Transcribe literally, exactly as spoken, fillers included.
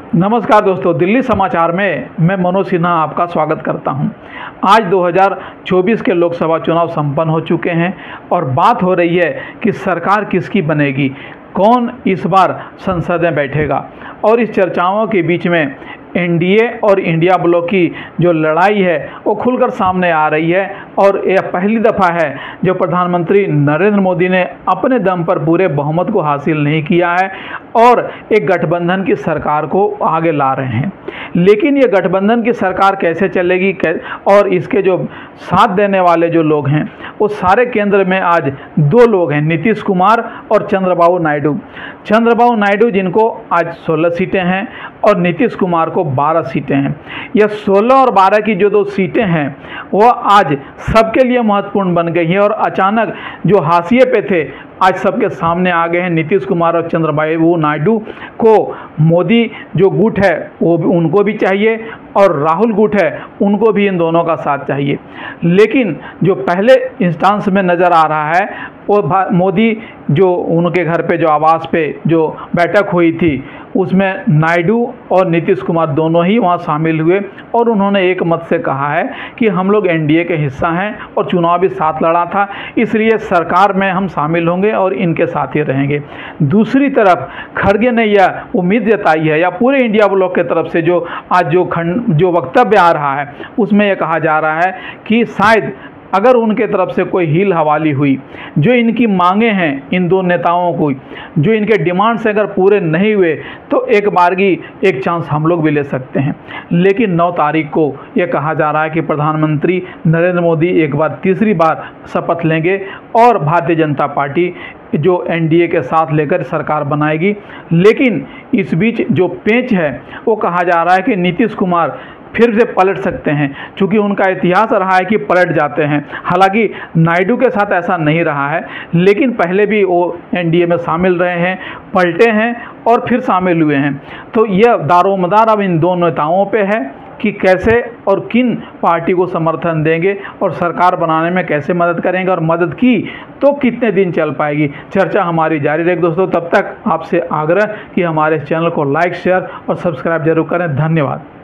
नमस्कार दोस्तों, दिल्ली समाचार में मैं मनोज सिन्हा आपका स्वागत करता हूं। आज दो हज़ार चौबीस के लोकसभा चुनाव संपन्न हो चुके हैं और बात हो रही है कि सरकार किसकी बनेगी, कौन इस बार संसद में बैठेगा। और इस चर्चाओं के बीच में एनडीए और इंडिया ब्लॉक की जो लड़ाई है वो खुलकर सामने आ रही है। और यह पहली दफ़ा है जो प्रधानमंत्री नरेंद्र मोदी ने अपने दम पर पूरे बहुमत को हासिल नहीं किया है और एक गठबंधन की सरकार को आगे ला रहे हैं। लेकिन ये गठबंधन की सरकार कैसे चलेगी और इसके जो साथ देने वाले जो लोग हैं वो सारे केंद्र में आज दो लोग हैं, नीतीश कुमार और चंद्रबाबू नायडू। चंद्रबाबू नायडू जिनको आज सोलह सीटें हैं और नीतीश कुमार को बारह सीटें हैं। यह सोलह और बारह की जो दो सीटें हैं वो आज सबके लिए महत्वपूर्ण बन गई हैं और अचानक जो हाशिए पे थे आज सबके सामने आ गए हैं। नीतीश कुमार और चंद्रबाबू नायडू को मोदी जो गुट है वो भी उनको भी चाहिए और राहुल गुट है उनको भी इन दोनों का साथ चाहिए। लेकिन जो पहले इंस्टांस में नज़र आ रहा है वो मोदी जो उनके घर पे जो आवास पे जो बैठक हुई थी उसमें नायडू और नीतीश कुमार दोनों ही वहां शामिल हुए और उन्होंने एक मत से कहा है कि हम लोग एनडीए के हिस्सा हैं और चुनाव भी साथ लड़ा था, इसलिए सरकार में हम शामिल होंगे और इनके साथ ही रहेंगे। दूसरी तरफ खड़गे ने यह उम्मीद जताई है या पूरे इंडिया ब्लॉक की तरफ से जो आज जो खंड जो वक्तव्य आ रहा है उसमें यह कहा जा रहा है कि शायद अगर उनके तरफ से कोई हील हवाली हुई, जो इनकी मांगे हैं इन दो नेताओं को, जो इनके डिमांड्स अगर पूरे नहीं हुए तो एक बारगी एक चांस हम लोग भी ले सकते हैं। लेकिन नौ तारीख को ये कहा जा रहा है कि प्रधानमंत्री नरेंद्र मोदी एक बार तीसरी बार शपथ लेंगे और भारतीय जनता पार्टी जो एनडीए के साथ लेकर सरकार बनाएगी। लेकिन इस बीच जो पेंच है वो कहा जा रहा है कि नीतीश कुमार फिर से पलट सकते हैं, क्योंकि उनका इतिहास रहा है कि पलट जाते हैं। हालांकि नायडू के साथ ऐसा नहीं रहा है, लेकिन पहले भी वो एनडीए में शामिल रहे हैं, पलटे हैं और फिर शामिल हुए हैं। तो यह दारोमदार अब इन दो नेताओं पे है कि कैसे और किन पार्टी को समर्थन देंगे और सरकार बनाने में कैसे मदद करेंगे, और मदद की तो कितने दिन चल पाएगी। चर्चा हमारी जारी रहेगी दोस्तों। तब तक आपसे आग्रह कि हमारे चैनल को लाइक, शेयर और सब्सक्राइब जरूर करें। धन्यवाद।